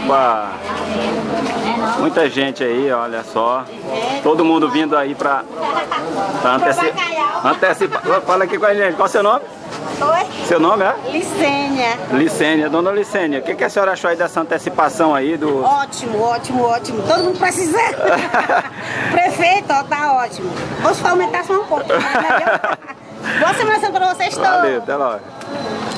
Opa! Muita gente aí, olha só. Todo mundo vindo aí pra antecipar. Fala aqui com a gente. Qual é o seu nome? Oi? Seu nome é? Licênia. Licênia. Dona Licênia, o que a senhora achou aí dessa antecipação aí do... Ótimo, ótimo, ótimo. Todo mundo precisa. Prefeito, ó, tá ótimo. Vou aumentar só um pouco. Boa semana pra vocês todos. Valeu, até logo.